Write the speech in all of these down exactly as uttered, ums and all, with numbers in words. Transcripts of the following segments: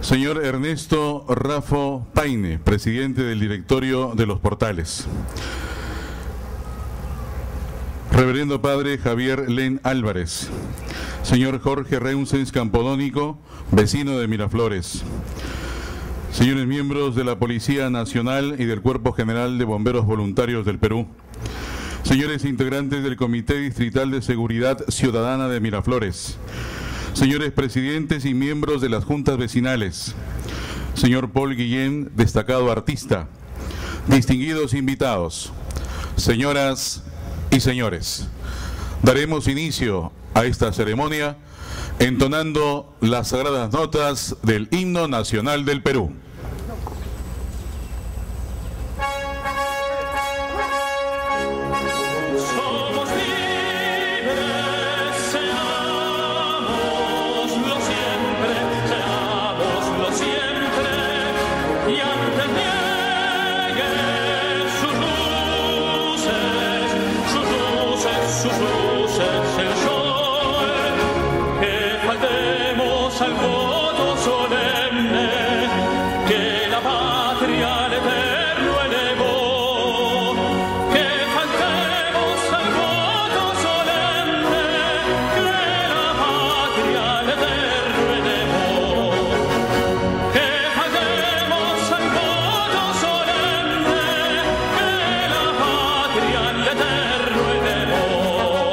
Señor Ernesto Raffo Paine, presidente del directorio de Los Portales. Reverendo Padre Javier Len Álvarez. Señor Jorge Reusens Campodónico, vecino de Miraflores. Señores miembros de la Policía Nacional y del Cuerpo General de Bomberos Voluntarios del Perú. Señores integrantes del Comité Distrital de Seguridad Ciudadana de Miraflores. Señores presidentes y miembros de las juntas vecinales. Señor Paul Guillén, destacado artista. Distinguidos invitados. Señoras y señores, daremos inicio a esta ceremonia entonando las sagradas notas del Himno Nacional del Perú. Al voto solemne que la patria al eterno elevó, que faltemos al voto solemne que la patria al eterno elevó, que faltemos al voto solemne que la patria al eterno elevó.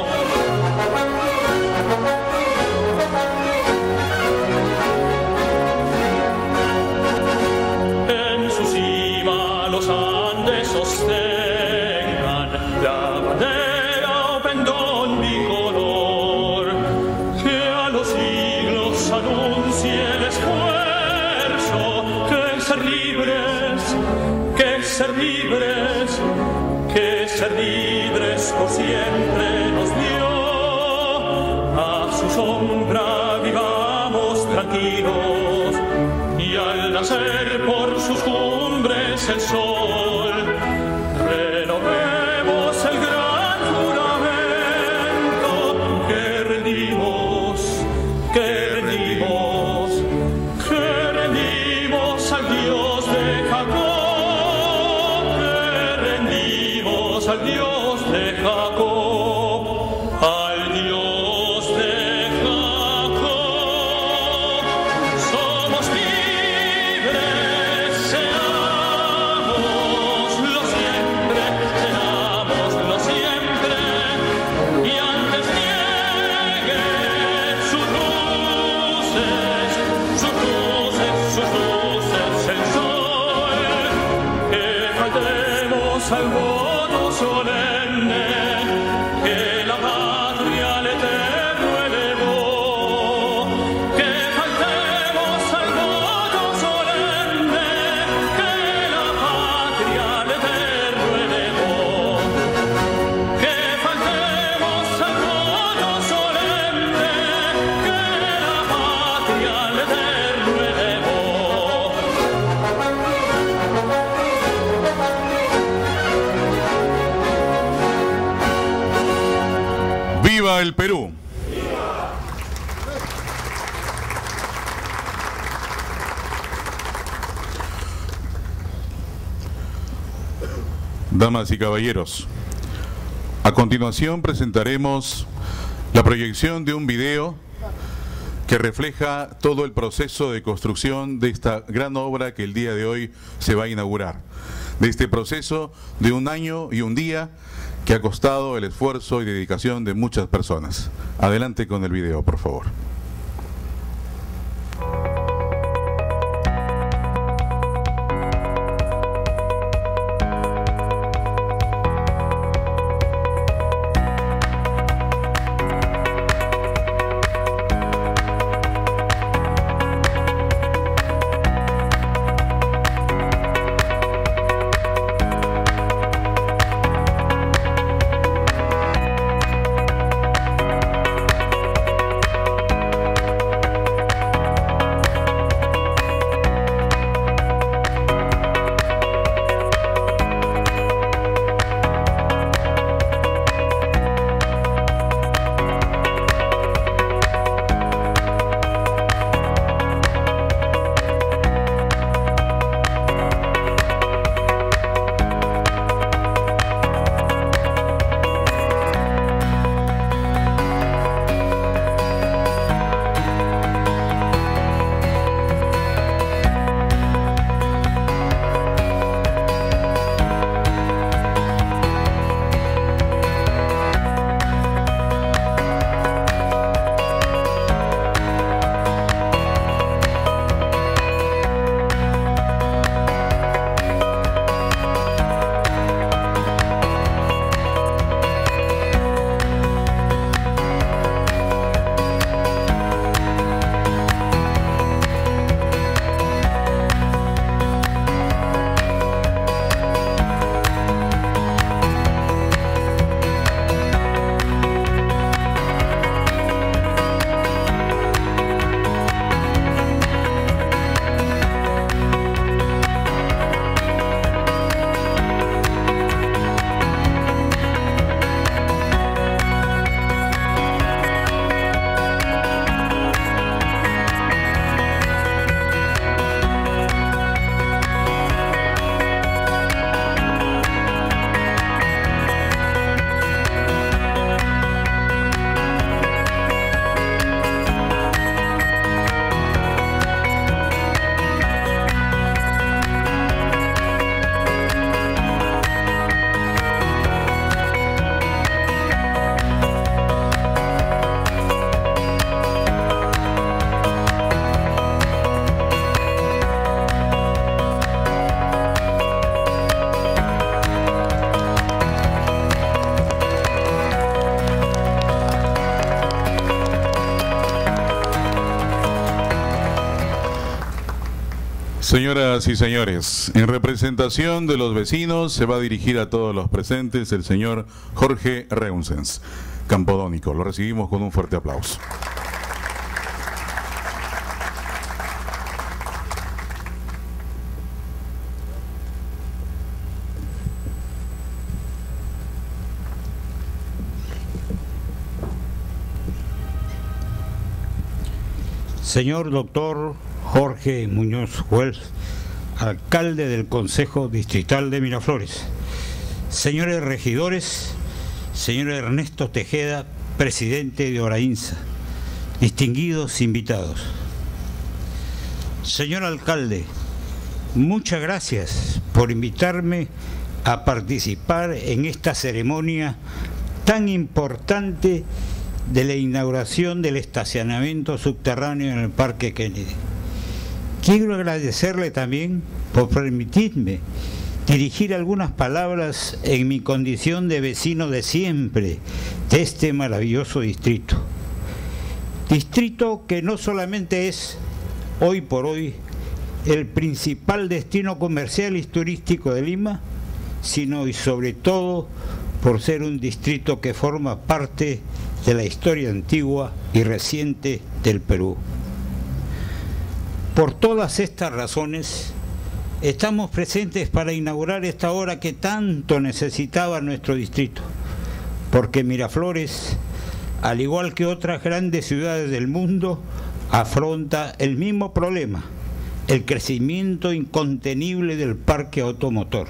Los Andes sostengan la bandera o pendón bicolor, que a los siglos anuncie el esfuerzo que ser libres, que ser libres, que ser libres por siempre nos dio. A su sombra vivamos tranquilos y al nacer por sus cumbres el sol, renovemos el gran juramento que rendimos, que rendimos, que rendimos al Dios de Jacob, que rendimos al Dios de Jacob, al Dios de Jacob. Somos libres, seámoslo siempre, seámoslo siempre, y antes niegue sus luces, sus luces, sus luces el sol, que faltemos al voto solemne que la patria al eterno elevó, que faltemos al voto solemne que la patria al eterno elevó, que faltemos al voto solemne que la patria al eterno elevó. ¡Viva el Perú! Damas y caballeros, a continuación presentaremos la proyección de un video que refleja todo el proceso de construcción de esta gran obra que el día de hoy se va a inaugurar. De este proceso de un año y un día que ha costado el esfuerzo y dedicación de muchas personas. Adelante con el video, por favor. Señoras y señores, en representación de los vecinos se va a dirigir a todos los presentes el señor Jorge Reunsens, Campodónico. Lo recibimos con un fuerte aplauso. Señor doctor Jorge Muñoz Wells, alcalde del Consejo Distrital de Miraflores. Señores regidores, señor Ernesto Tejeda, presidente de Orainsa, distinguidos invitados. Señor alcalde, muchas gracias por invitarme a participar en esta ceremonia tan importante de la inauguración del estacionamiento subterráneo en el Parque Kennedy. Quiero agradecerle también por permitirme dirigir algunas palabras en mi condición de vecino de siempre de este maravilloso distrito. Distrito que no solamente es, hoy por hoy, el principal destino comercial y turístico de Lima, sino y sobre todo por ser un distrito que forma parte de la historia antigua y reciente del Perú. Por todas estas razones, estamos presentes para inaugurar esta obra que tanto necesitaba nuestro distrito, porque Miraflores, al igual que otras grandes ciudades del mundo, afronta el mismo problema, el crecimiento incontenible del parque automotor.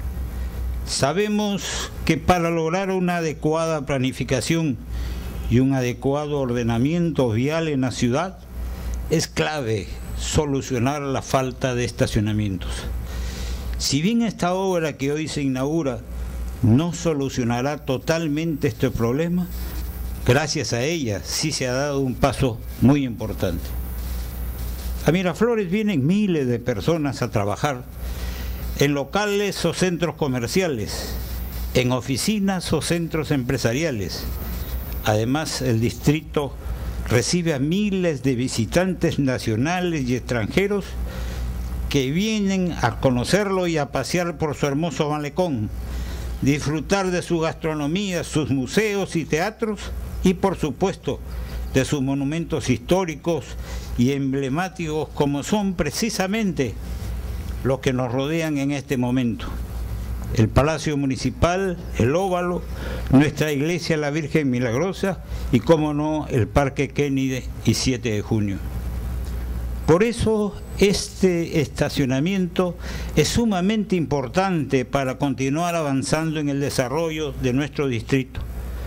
Sabemos que para lograr una adecuada planificación y un adecuado ordenamiento vial en la ciudad, es clave solucionar la falta de estacionamientos. Si bien esta obra que hoy se inaugura no solucionará totalmente este problema, gracias a ella sí se ha dado un paso muy importante. A Miraflores vienen miles de personas a trabajar en locales o centros comerciales, en oficinas o centros empresariales. Además, el distrito recibe a miles de visitantes nacionales y extranjeros que vienen a conocerlo y a pasear por su hermoso malecón, disfrutar de su gastronomía, sus museos y teatros y, por supuesto, de sus monumentos históricos y emblemáticos como son precisamente los que nos rodean en este momento: el Palacio Municipal, el Óvalo, nuestra iglesia La Virgen Milagrosa y, como no, el Parque Kennedy y siete de junio. Por eso este estacionamiento es sumamente importante para continuar avanzando en el desarrollo de nuestro distrito.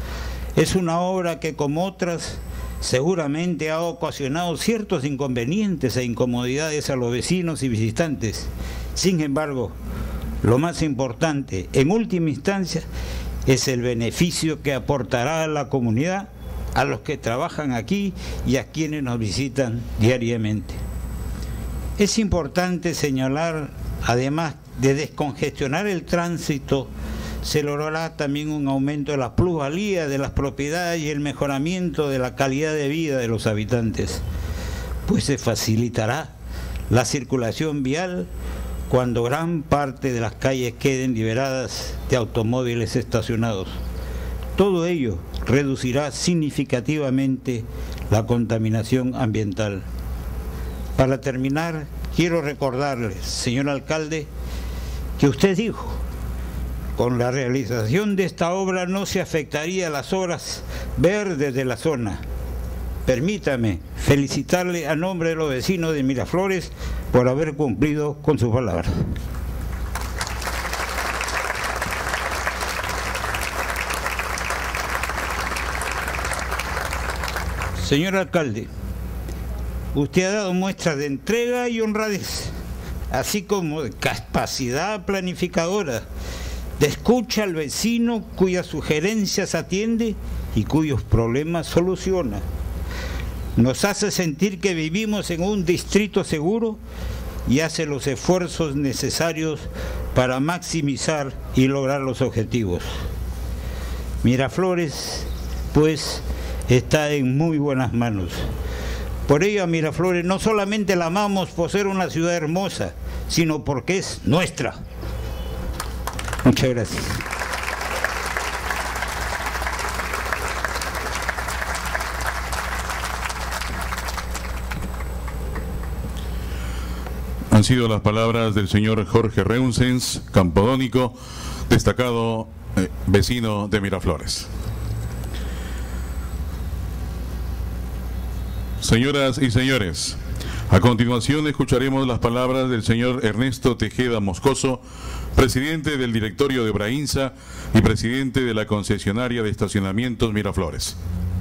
Es una obra que, como otras, seguramente ha ocasionado ciertos inconvenientes e incomodidades a los vecinos y visitantes. Sin embargo, lo más importante, en última instancia, es el beneficio que aportará a la comunidad, a los que trabajan aquí y a quienes nos visitan diariamente. Es importante señalar, además de descongestionar el tránsito, se logrará también un aumento de la plusvalía de las propiedades y el mejoramiento de la calidad de vida de los habitantes, pues se facilitará la circulación vial cuando gran parte de las calles queden liberadas de automóviles estacionados. Todo ello reducirá significativamente la contaminación ambiental. Para terminar, quiero recordarles, señor alcalde, que usted dijo: con la realización de esta obra no se afectaría las zonas verdes de la zona. Permítame felicitarle a nombre de los vecinos de Miraflores por haber cumplido con su palabra. Señor alcalde, usted ha dado muestras de entrega y honradez, así como de capacidad planificadora, de escucha al vecino cuyas sugerencias atiende y cuyos problemas soluciona. Nos hace sentir que vivimos en un distrito seguro y hace los esfuerzos necesarios para maximizar y lograr los objetivos. Miraflores, pues, está en muy buenas manos. Por ello, a Miraflores no solamente la amamos por ser una ciudad hermosa, sino porque es nuestra. Muchas gracias. Han sido las palabras del señor Jorge Reunzens, campodónico, destacado eh, vecino de Miraflores. Señoras y señores, a continuación escucharemos las palabras del señor Ernesto Tejeda Moscoso, presidente del directorio de Brainsa y presidente de la concesionaria de estacionamientos Miraflores.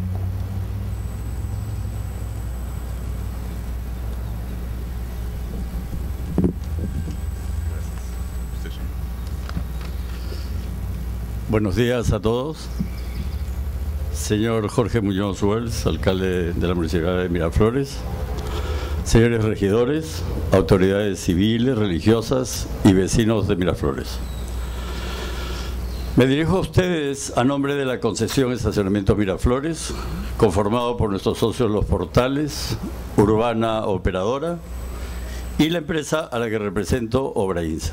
Buenos días a todos. Señor Jorge Muñoz Wells, alcalde de la Municipalidad de Miraflores, señores regidores, autoridades civiles, religiosas y vecinos de Miraflores. Me dirijo a ustedes a nombre de la concesión Estacionamiento Miraflores, conformado por nuestros socios Los Portales, Urbana Operadora y la empresa a la que represento, Obrainsa.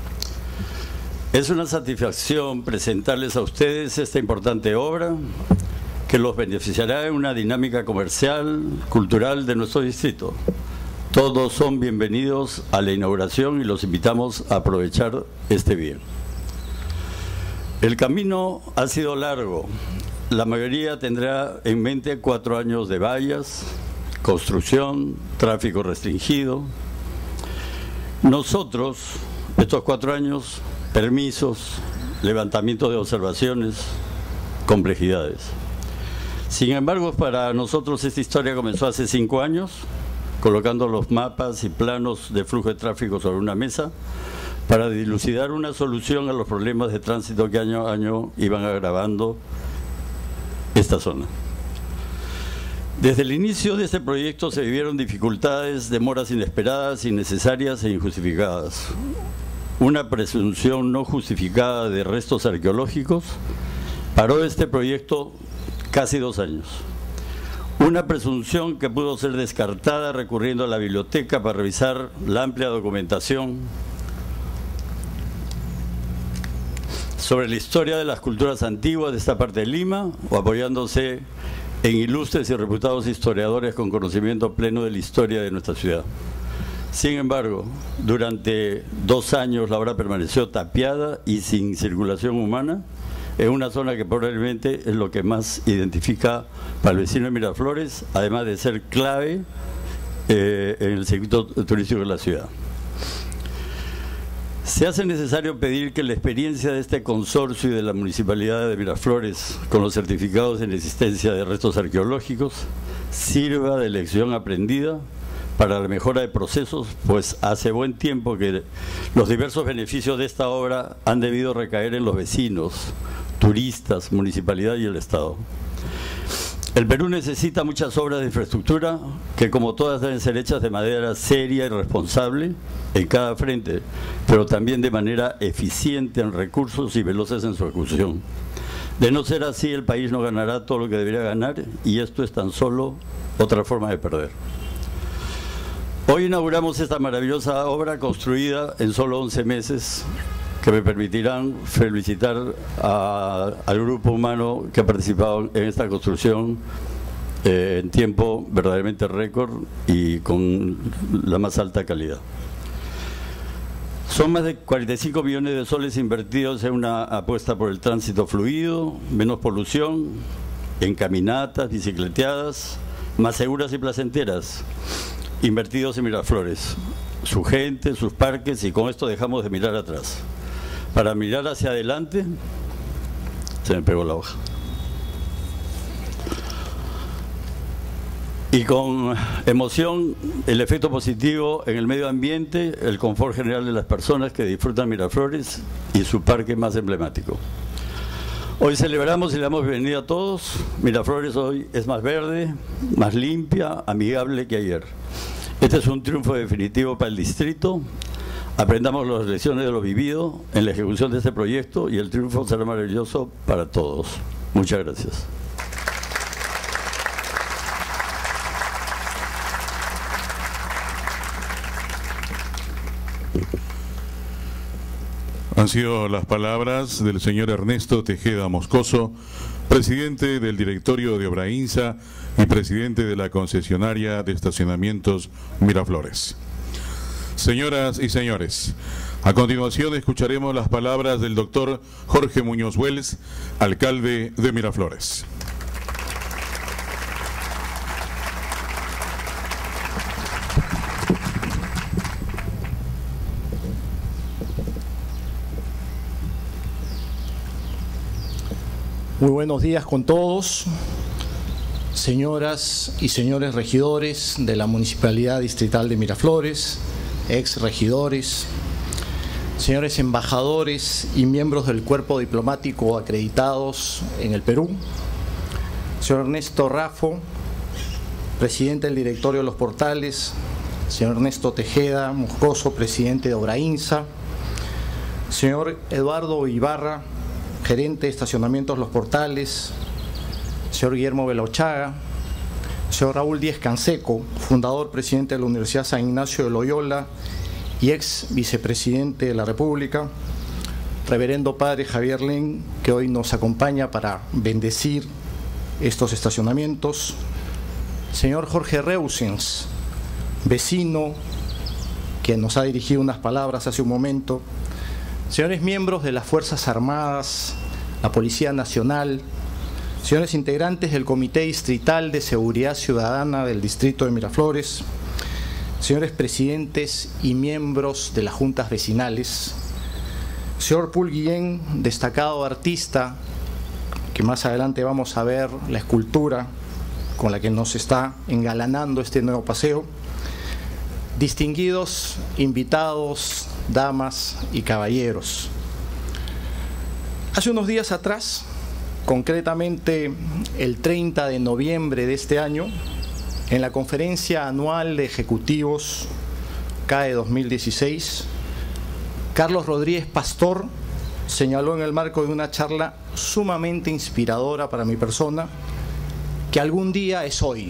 Es una satisfacción presentarles a ustedes esta importante obra que los beneficiará en una dinámica comercial, cultural de nuestro distrito. Todos son bienvenidos a la inauguración y los invitamos a aprovechar este bien. El camino ha sido largo. La mayoría tendrá en mente cuatro años de vallas, construcción, tráfico restringido. Nosotros, estos cuatro años, permisos, levantamiento de observaciones, complejidades. Sin embargo, para nosotros esta historia comenzó hace cinco años, colocando los mapas y planos de flujo de tráfico sobre una mesa para dilucidar una solución a los problemas de tránsito que año a año iban agravando esta zona. Desde el inicio de este proyecto se vivieron dificultades, demoras inesperadas, innecesarias e injustificadas. Una presunción no justificada de restos arqueológicos paró este proyecto casi dos años. Una presunción que pudo ser descartada recurriendo a la biblioteca para revisar la amplia documentación sobre la historia de las culturas antiguas de esta parte de Lima o apoyándose en ilustres y reputados historiadores con conocimiento pleno de la historia de nuestra ciudad. Sin embargo, durante dos años la obra permaneció tapiada y sin circulación humana en una zona que probablemente es lo que más identifica para el vecino de Miraflores, además de ser clave eh, en el circuito turístico de la ciudad. Se hace necesario pedir que la experiencia de este consorcio y de la Municipalidad de Miraflores con los certificados en existencia de restos arqueológicos sirva de lección aprendida para la mejora de procesos, pues hace buen tiempo que los diversos beneficios de esta obra han debido recaer en los vecinos, turistas, municipalidad y el Estado. El Perú necesita muchas obras de infraestructura que, como todas, deben ser hechas de manera seria y responsable en cada frente, pero también de manera eficiente en recursos y veloces en su ejecución. De no ser así, el país no ganará todo lo que debería ganar y esto es tan solo otra forma de perder. Hoy inauguramos esta maravillosa obra construida en solo once meses que me permitirán felicitar a, al grupo humano que ha participado en esta construcción eh, en tiempo verdaderamente récord y con la más alta calidad. Son más de cuarenta y cinco millones de soles invertidos en una apuesta por el tránsito fluido, menos polución, en caminatas, bicicleteadas, más seguras y placenteras, invertidos en Miraflores, su gente, sus parques, y con esto dejamos de mirar atrás. Para mirar hacia adelante, se me pegó la hoja. Y con emoción, el efecto positivo en el medio ambiente, el confort general de las personas que disfrutan Miraflores y su parque más emblemático. Hoy celebramos y le damos bienvenida a todos. Miraflores hoy es más verde, más limpia, amigable que ayer. Este es un triunfo definitivo para el distrito. Aprendamos las lecciones de lo vivido en la ejecución de este proyecto y el triunfo será maravilloso para todos. Muchas gracias. Han sido las palabras del señor Ernesto Tejeda Moscoso, presidente del directorio de Obrainsa y presidente de la concesionaria de estacionamientos Miraflores. Señoras y señores, a continuación escucharemos las palabras del doctor Jorge Muñoz Wells, alcalde de Miraflores. Muy buenos días con todos, señoras y señores regidores de la Municipalidad Distrital de Miraflores, ex regidores, señores embajadores y miembros del cuerpo diplomático acreditados en el Perú, señor Ernesto Raffo, presidente del directorio de los portales, señor Ernesto Tejeda Moscoso, presidente de Obrainsa, señor Eduardo Ibarra, gerente de estacionamientos Los Portales, señor Guillermo Belochaga, señor Raúl Díez Canseco, fundador, presidente de la Universidad San Ignacio de Loyola y ex vicepresidente de la República, reverendo padre Javier Len, que hoy nos acompaña para bendecir estos estacionamientos, señor Jorge Reusens, vecino, que nos ha dirigido unas palabras hace un momento, señores miembros de las Fuerzas Armadas, la Policía Nacional, señores integrantes del Comité Distrital de Seguridad Ciudadana del Distrito de Miraflores, señores presidentes y miembros de las juntas vecinales, señor Paul Guillén, destacado artista, que más adelante vamos a ver la escultura con la que nos está engalanando este nuevo paseo, distinguidos invitados, damas y caballeros. Hace unos días atrás, concretamente el treinta de noviembre de este año, en la conferencia anual de ejecutivos C A E dos mil dieciséis, Carlos Rodríguez Pastor señaló en el marco de una charla sumamente inspiradora para mi persona que algún día es hoy.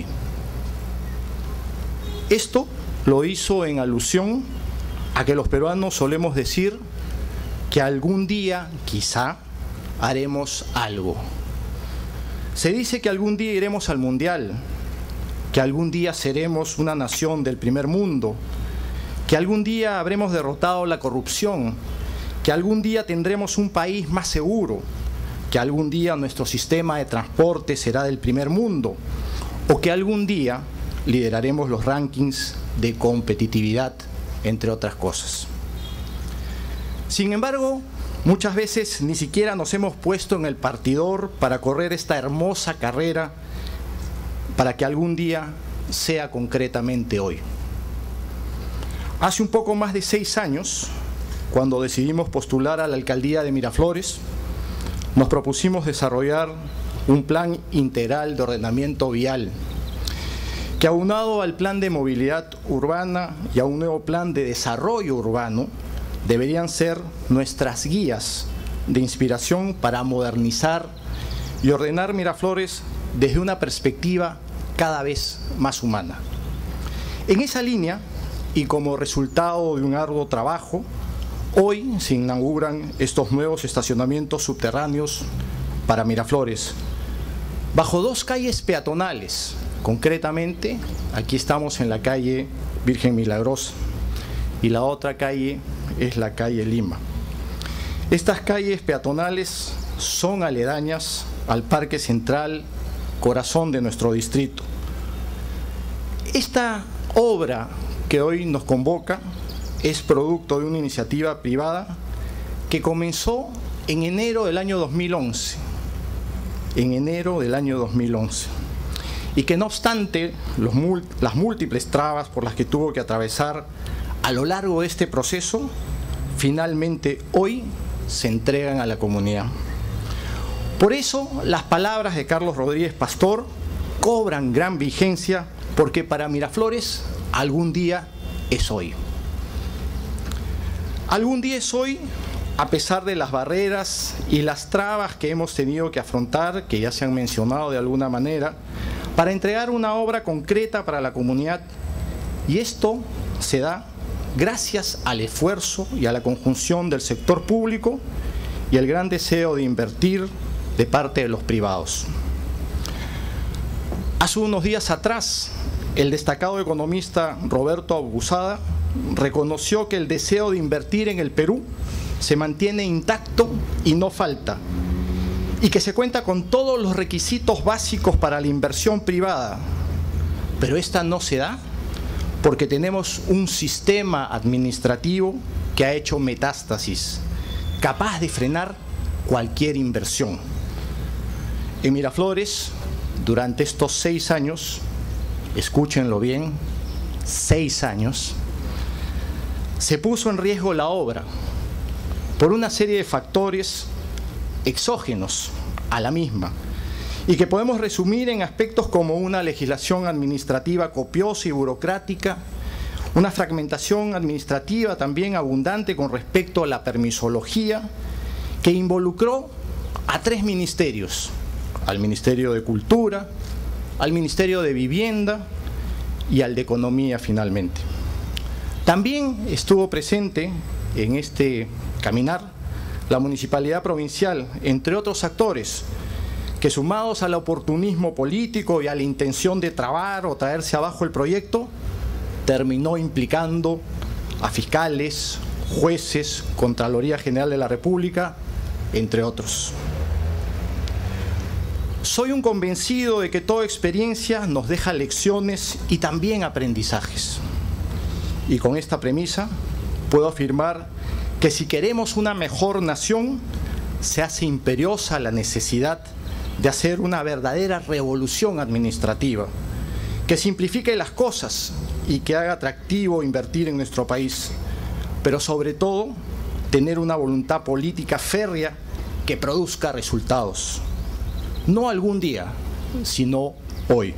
Esto lo hizo en alusión a que los peruanos solemos decir que algún día, quizá, haremos algo. Se dice que algún día iremos al Mundial, que algún día seremos una nación del primer mundo, que algún día habremos derrotado la corrupción, que algún día tendremos un país más seguro, que algún día nuestro sistema de transporte será del primer mundo, o que algún día lideraremos los rankings de competitividad, entre otras cosas. Sin embargo, muchas veces ni siquiera nos hemos puesto en el partidor para correr esta hermosa carrera para que algún día sea concretamente hoy. Hace un poco más de seis años, cuando decidimos postular a la alcaldía de Miraflores, nos propusimos desarrollar un plan integral de ordenamiento vial que, aunado al plan de movilidad urbana y a un nuevo plan de desarrollo urbano, deberían ser nuestras guías de inspiración para modernizar y ordenar Miraflores desde una perspectiva cada vez más humana. En esa línea, y como resultado de un arduo trabajo, hoy se inauguran estos nuevos estacionamientos subterráneos para Miraflores, bajo dos calles peatonales. Concretamente, aquí estamos en la calle Virgen Milagrosa y la otra calle es la calle Lima. Estas calles peatonales son aledañas al Parque Central, corazón de nuestro distrito. Esta obra que hoy nos convoca es producto de una iniciativa privada que comenzó en enero del año dos mil once. En enero del año dos mil once. Y que no obstante los, las múltiples trabas por las que tuvo que atravesar a lo largo de este proceso, finalmente hoy se entregan a la comunidad. Por eso las palabras de Carlos Rodríguez Pastor cobran gran vigencia, porque para Miraflores algún día es hoy. Algún día es hoy, a pesar de las barreras y las trabas que hemos tenido que afrontar, que ya se han mencionado de alguna manera, para entregar una obra concreta para la comunidad. Y esto se da gracias al esfuerzo y a la conjunción del sector público y el gran deseo de invertir de parte de los privados. Hace unos días atrás, el destacado economista Roberto Abusada reconoció que el deseo de invertir en el Perú se mantiene intacto y no falta, y que se cuenta con todos los requisitos básicos para la inversión privada, pero esta no se da porque tenemos un sistema administrativo que ha hecho metástasis, capaz de frenar cualquier inversión. En Miraflores, durante estos seis años, escúchenlo bien, seis años, se puso en riesgo la obra por una serie de factores exógenos a la misma y que podemos resumir en aspectos como una legislación administrativa copiosa y burocrática, una fragmentación administrativa también abundante con respecto a la permisología, que involucró a tres ministerios: al Ministerio de Cultura, al Ministerio de Vivienda y al de Economía finalmente. También estuvo presente en este caminar la Municipalidad Provincial, entre otros actores, que sumados al oportunismo político y a la intención de trabar o traerse abajo el proyecto, terminó implicando a fiscales, jueces, Contraloría General de la República, entre otros. Soy un convencido de que toda experiencia nos deja lecciones y también aprendizajes. Y con esta premisa puedo afirmar que si queremos una mejor nación, se hace imperiosa la necesidad de hacer una verdadera revolución administrativa, que simplifique las cosas y que haga atractivo invertir en nuestro país, pero sobre todo tener una voluntad política férrea que produzca resultados. No algún día, sino hoy.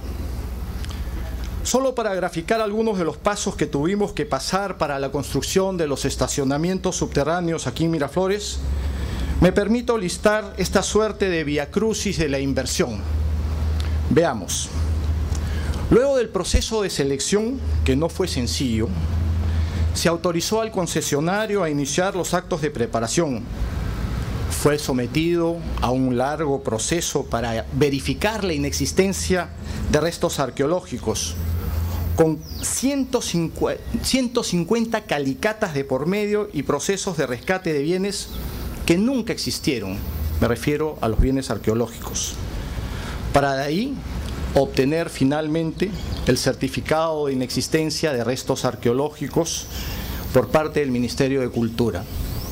Solo para graficar algunos de los pasos que tuvimos que pasar para la construcción de los estacionamientos subterráneos aquí en Miraflores, me permito listar esta suerte de viacrucis de la inversión. Veamos. Luego del proceso de selección, que no fue sencillo, se autorizó al concesionario a iniciar los actos de preparación. Fue sometido a un largo proceso para verificar la inexistencia de restos arqueológicos, con ciento cincuenta calicatas de por medio y procesos de rescate de bienes que nunca existieron, me refiero a los bienes arqueológicos, para de ahí obtener finalmente el certificado de inexistencia de restos arqueológicos por parte del Ministerio de Cultura.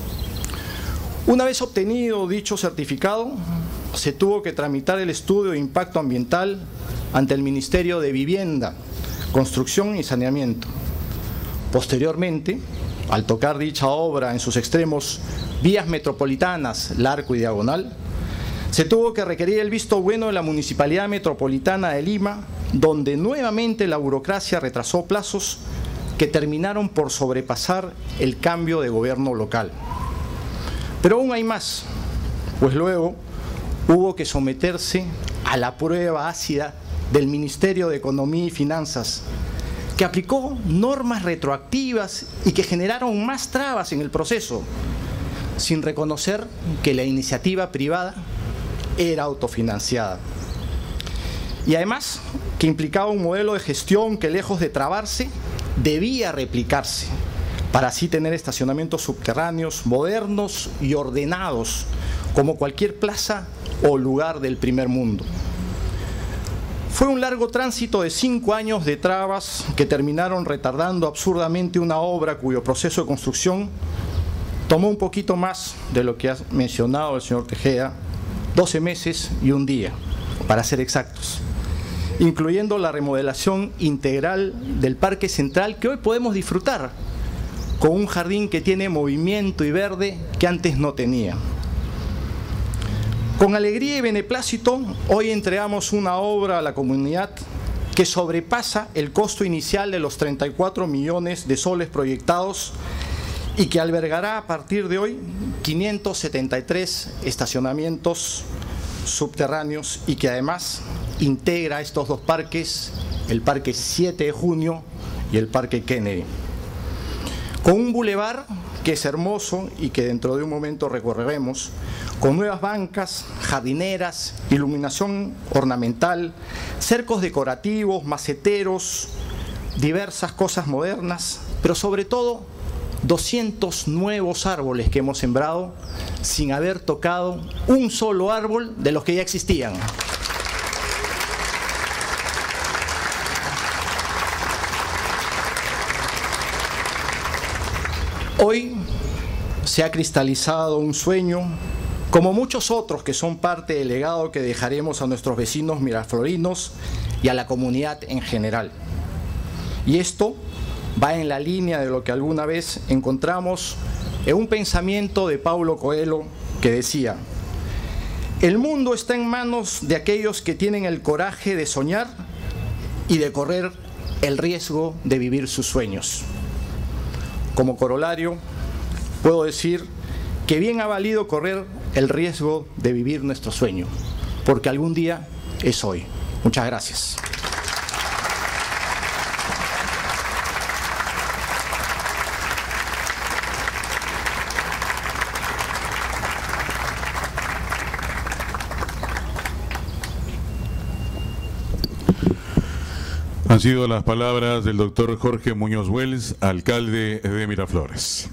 Una vez obtenido dicho certificado, se tuvo que tramitar el estudio de impacto ambiental ante el Ministerio de Vivienda, Construcción y Saneamiento. Posteriormente, al tocar dicha obra en sus extremos, vías metropolitanas, Larco y Diagonal, se tuvo que requerir el visto bueno de la Municipalidad Metropolitana de Lima, donde nuevamente la burocracia retrasó plazos que terminaron por sobrepasar el cambio de gobierno local. Pero aún hay más, pues luego hubo que someterse a la prueba ácida del Ministerio de Economía y Finanzas, que aplicó normas retroactivas y que generaron más trabas en el proceso, sin reconocer que la iniciativa privada era autofinanciada. Y además que implicaba un modelo de gestión que, lejos de trabarse, debía replicarse, para así tener estacionamientos subterráneos modernos y ordenados, como cualquier plaza o lugar del primer mundo. Fue un largo tránsito de cinco años de trabas que terminaron retardando absurdamente una obra cuyo proceso de construcción tomó un poquito más de lo que ha mencionado el señor Tejeda, doce meses y un día, para ser exactos, incluyendo la remodelación integral del Parque Central que hoy podemos disfrutar, con un jardín que tiene movimiento y verde que antes no tenía. Con alegría y beneplácito, hoy entregamos una obra a la comunidad que sobrepasa el costo inicial de los treinta y cuatro millones de soles proyectados y que albergará a partir de hoy quinientos setenta y tres estacionamientos subterráneos y que además integra estos dos parques, el Parque siete de junio y el Parque Kennedy. con un bulevar que es hermoso y que dentro de un momento recorreremos, con nuevas bancas, jardineras, iluminación ornamental, cercos decorativos, maceteros, diversas cosas modernas, pero sobre todo doscientos nuevos árboles que hemos sembrado sin haber tocado un solo árbol de los que ya existían. Hoy se ha cristalizado un sueño, como muchos otros que son parte del legado que dejaremos a nuestros vecinos miraflorinos y a la comunidad en general. Y esto va en la línea de lo que alguna vez encontramos en un pensamiento de Paulo Coelho que decía: el mundo está en manos de aquellos que tienen el coraje de soñar y de correr el riesgo de vivir sus sueños. Como corolario, puedo decir que bien ha valido correr el riesgo de vivir nuestro sueño, porque algún día es hoy. Muchas gracias. Han sido las palabras del doctor Jorge Muñoz Wells, alcalde de Miraflores.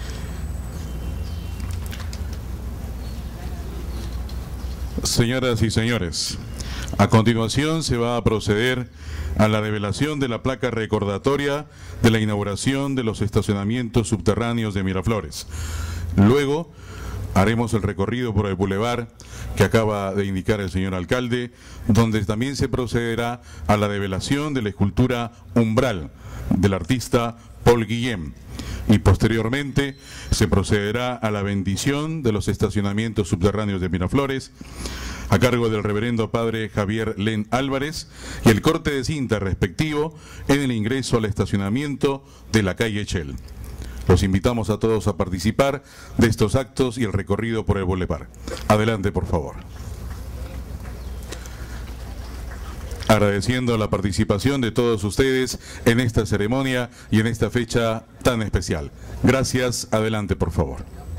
Señoras y señores, a continuación se va a proceder a la develación de la placa recordatoria de la inauguración de los estacionamientos subterráneos de Miraflores. Luego haremos el recorrido por el bulevar que acaba de indicar el señor alcalde, donde también se procederá a la develación de la escultura Umbral del artista Paul Guillem, y posteriormente se procederá a la bendición de los estacionamientos subterráneos de Miraflores a cargo del reverendo padre Javier Len Álvarez, y el corte de cinta respectivo en el ingreso al estacionamiento de la calle Chel. Los invitamos a todos a participar de estos actos y el recorrido por el bulevar. Adelante, por favor. Agradeciendo la participación de todos ustedes en esta ceremonia y en esta fecha tan especial. Gracias. Adelante, por favor.